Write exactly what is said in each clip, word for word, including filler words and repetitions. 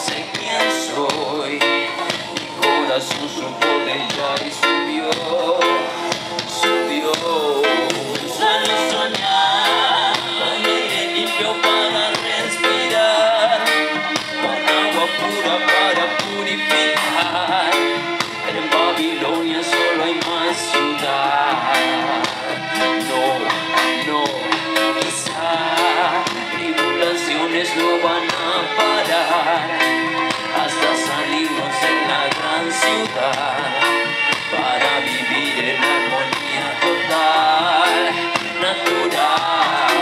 sé quién soy. Mi corazón supo de ella y subió, subió. Sueño soñar con aire limpio para respirar, con agua pura para purificar. Pero en Babilonia solo hay más ciudad. No, no, quizá tribulaciones no van a parar hasta salirnos de la gran ciudad para vivir en armonía total, natural.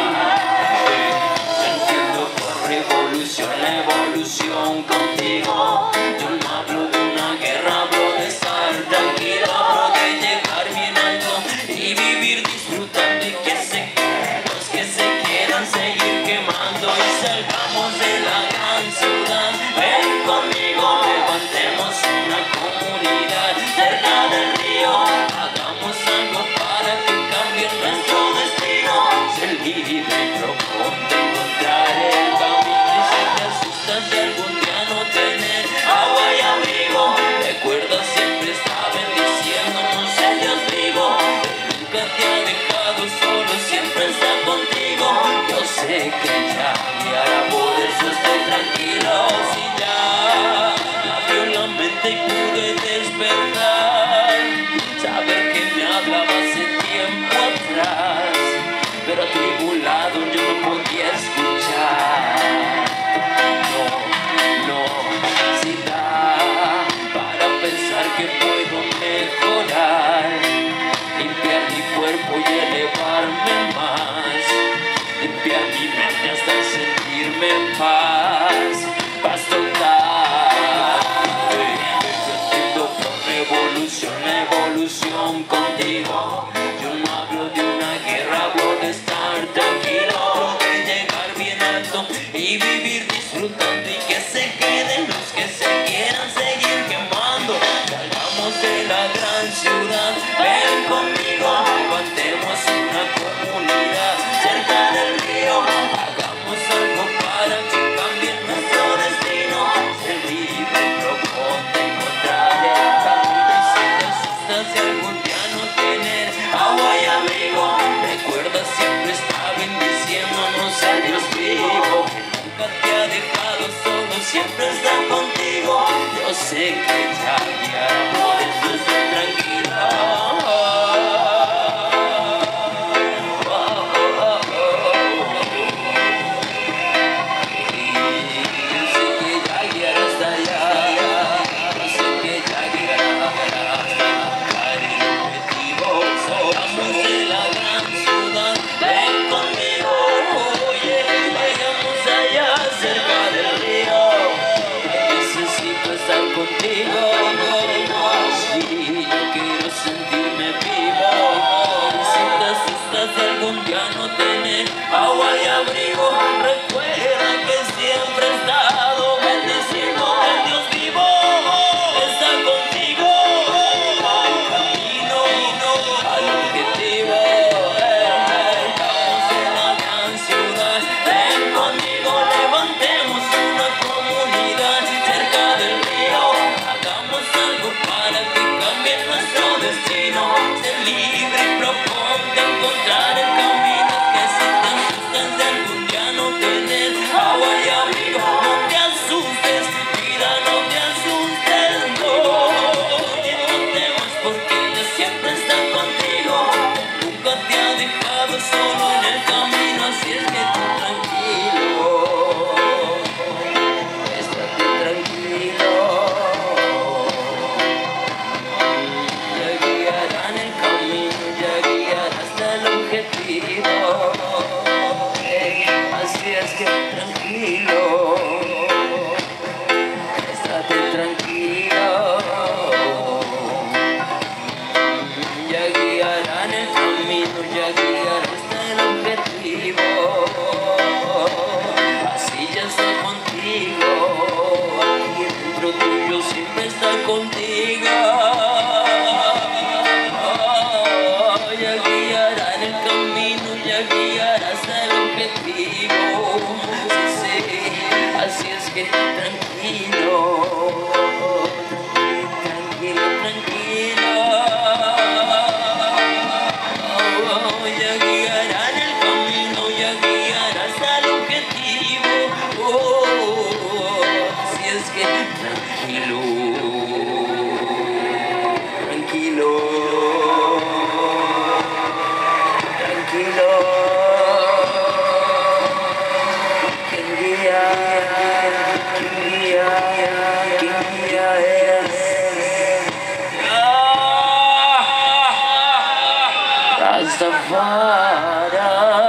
Yo entiendo por revolución la evolución contigo. Yo no hablo de una guerra, hablo de estar tranquilo, hablo de llegar bien alto y vivir disfrutando, y que se los que se quieran seguir quemando y salgamos de la gran ciudad. Ven conmigo, levantemos una comunidad cerca del río, hagamos algo para que cambie nuestro destino. Ser libre, proponte encontrar el camino, y si te asustas de algún día no tener agua y abrigo, recuerda siempre está bendiciéndonos el Dios vivo. Nunca te ha dejado solo, siempre está contigo. Yo sé que ya guiará, por eso estoy tranquilo. Si ya abrió la mente y pude despertar, saber que me hablaba hace tiempo atrás, pero atribulado yo no podía escuchar. No, no, si da para pensar que puedo mejorar, limpiar mi cuerpo y elevarme más, limpiar mi mente hasta sentirme en paz, paz total. Yo entiendo por revolución la evolución contigo. Yo no hablo de una guerra, hablo de estar tranquilo, hablo de llegar bien alto y vivir disfrutando, y que se queden los que se quieran seguir quemando. Salgamos de la gran ciudad, ven conmigo, levantemos una comunidad cerca del río, hagamos algo para que cambie nuestro destino. Ser libre, proponte encontrar el camino, y si te asustas de algún día no tener agua y abrigo, recuerda siempre está bendiciéndonos el Dios vivo. Nunca te ha dejado solo, siempre está contigo. Yo sé que ya guiará, por eso estoy tranquilo. Contigo, sí, yo quiero sentirme vivo. Y si te asustas de algún día no tener agua y abrigo, recuerda que siempre he estado bendiciendo al Dios vivo. Está contigo, al camino, al objetivo. Estamos en la gran ciudad, ven conmigo, levantemos una comunidad cerca del río, hagamos algo para que cambie nuestro destino. Ser libre y proponte encontrar el camino, que si te asustas de algún día no tener agua y abrigo, no te asustes, vida, no te asustes, no. No temas porque ella siempre está contigo, nunca te ha dejado solo en el camino, así es que tú tranquilo, estate tranquilo. Ya guiarán el camino, ya guiará hasta el objetivo. Así es que tranquilo, estate tranquilo. Ya guiarán el camino, ya guiará hasta el objetivo. Así ya estoy contigo, aquí dentro tuyo siempre está contigo. Ya guiarán el camino, ya guiará hasta el objetivo. Sí, sí, Así es que tranquilo, tranquilo, tranquilo. Oh, ya guiarán el camino, ya guiarás al objetivo. Oh, así es que tranquilo, tranquilo, tranquilo. Rastafari.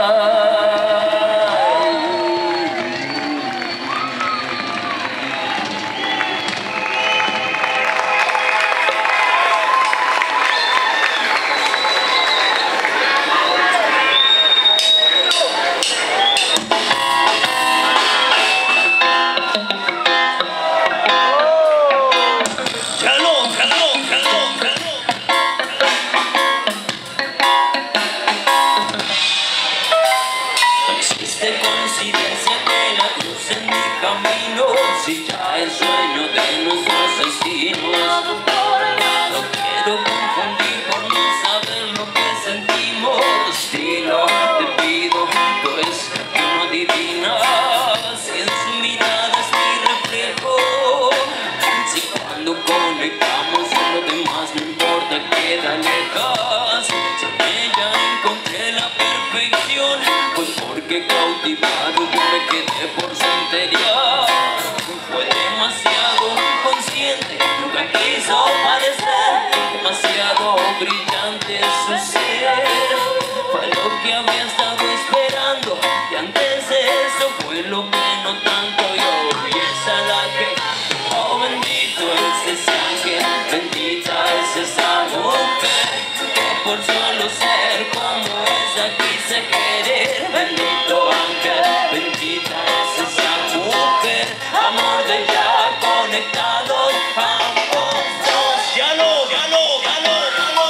Coincidencia que la cruz en mi camino, si ya el sueño de nuestros destinos. No quiero confundir por no saber lo que sentimos. Destino, te pido, pues que no adivinas si en su mirada es mi reflejo. Si cuando conectamos en lo demás no importa, queda lejos. Si en ella encontré la perfección, pues porque cautivado yo me quedé por su interior. Fue demasiado consciente, nunca quiso parecer, demasiado brillante su ser. Fue lo que había estado esperando, y antes de eso fue lo que no tanto yo. Y esa la que, oh bendito es ese ángel, bendita es esa mujer, que por solo ser como esa quise querer. Bendito ángel, bendita es esa mujer, amor de ya conectados ambos dos. Ya lo, ya lo, ya lo, ya lo,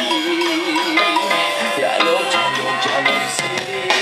ya lo, ya lo, ya lo sé.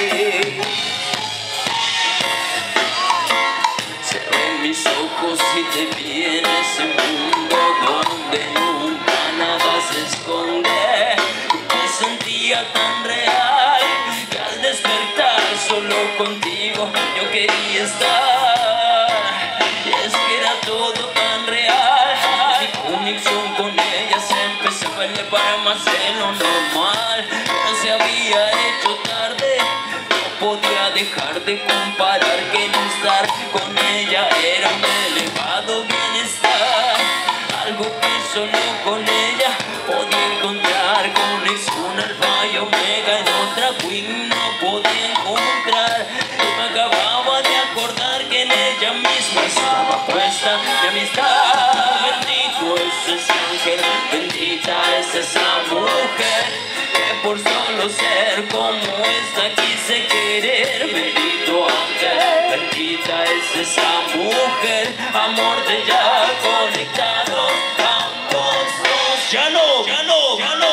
Se ven mis ojos y te vi en ese mundo donde nunca nada se esconde. Me sentía tan real que al despertar solo contigo yo quería estar. Y es que era todo tan real, mi conexión con ella se empezó a elevar más de lo normal. No se había hecho tarde, no podía dejar de comparar que no estar con ella era un elevado bienestar. Algo que solo con ella podía encontrar, conexión alfa y omega en otra queen no podía encontrar. Y me acababa de acordar que en ella misma estaba puesta mi amistad. Bendito es ese ángel, bendita es esa mujer, que por solo ser como esta quise querer. Bendito ángel, bendita es esa mujer, amor de ya conectados ambos dos. Ya no, ya no, ya no, ya no.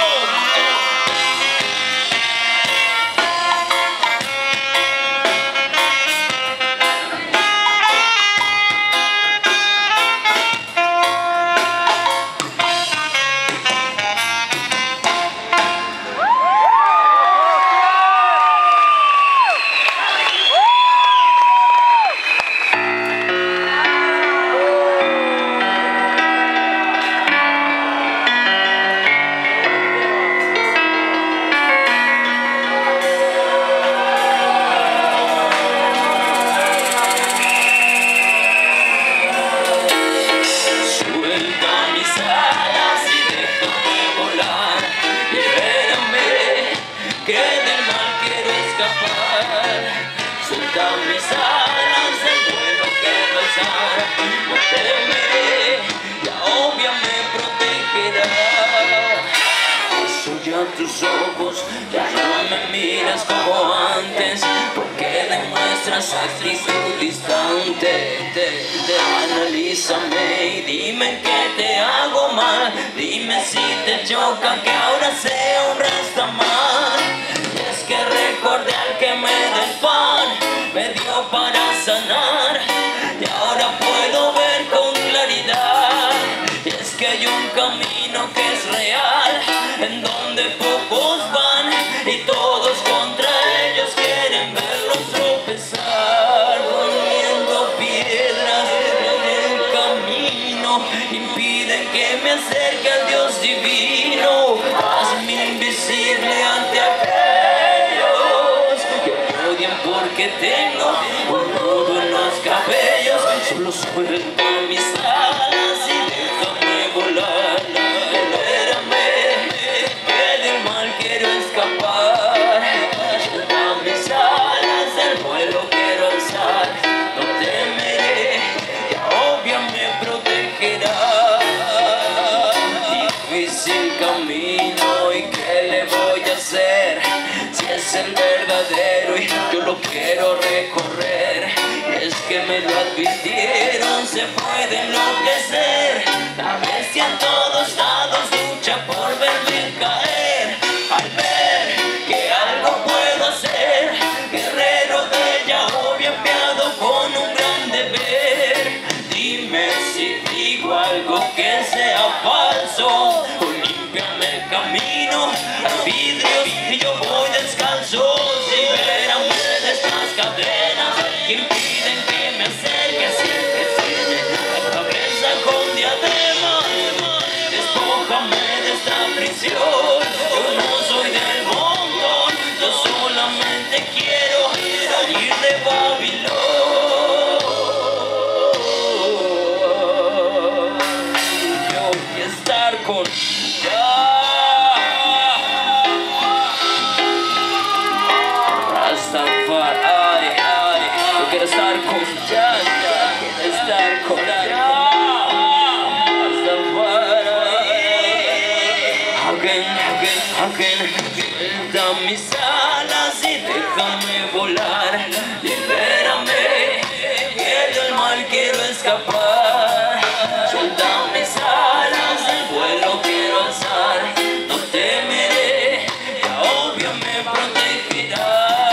Que del mal quiero escapar, suelta mis alas, el vuelo que alzar. No temeré, la obvia me protegerá. Eso ya tus ojos, ya no me miras como antes, porque demuestras actitud distante. Te, te, analízame y dime que te hago mal. Dime si te choca que ahora sea un rastaman. Es que recordé al que me da el pan, me dio para sanar. me acerque al Dios divino, hazme invisible ante aquellos que me odian porque tengo un nudo en los cabellos. Solo suelta mis alas y déjame volar. Libérame, que del mal quiero escapar. Suelta mis alas, del vuelo quiero alzar. No temeré, Jehová me protegerá. Difícil camino, ¿y qué le voy a hacer? Si es el verdadero y yo lo quiero recorrer. Es que me lo advirtieron, se puede enloquecer. La bestia en todos lados lucha por verme caer. Al ver que algo puedo hacer, guerrero de Yahweh enviado con un gran deber. Dime si digo algo que sea falso, o límpiame el camino, vidrios y yo voy descalzo. Libérame de estas cadenas que impiden que me acerque, siempre tiene la cabeza con diadema. Despójame de esta prisión, yo no soy del montón, yo solamente quiero salir de Babilón. Yo quiero estar con Rastafari, yo quiero estar con Jah, quiero estar con Jah. Rastafari, again, again, again. Suelta mis alas y déjame volar. Libérame, que del mal quiero escapar. Suelta mis alas, el vuelo quiero alzar. No temeré, Jehová me protegerá.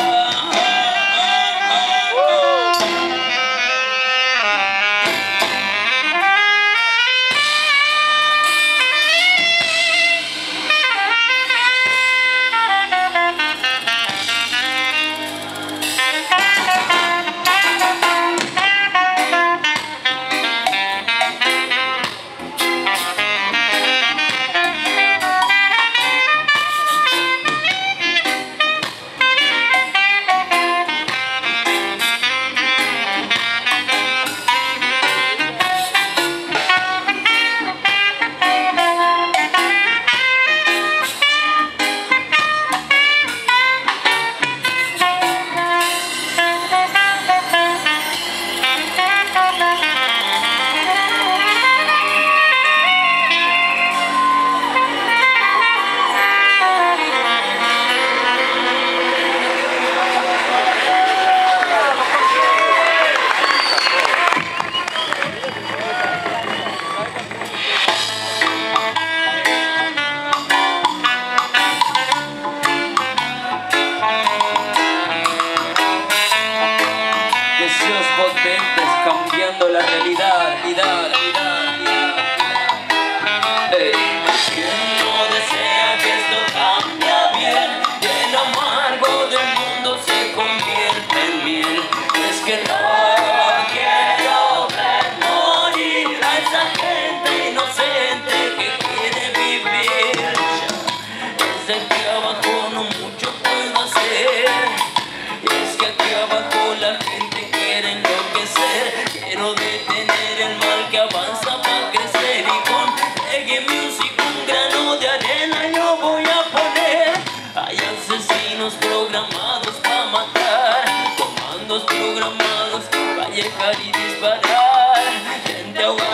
Deseos potentes cambiando la realidad, realidad, realidad, realidad. Hey. ¿Quién no desea que esto cambie bien? Y el amargo del mundo se convierte en miel. Es que no quiero ver morir a esa gente inocente que quiere vivir. Desde aquí abajo no mucho puedo hacer. Y es que aquí abajo la gente quiere enloquecer. Quiero detener el mal que avanza para crecer. Y con reggae music un grano de arena yo voy a poner. Hay asesinos programados para matar, comandos programados para llegar y disparar. Gente ahogada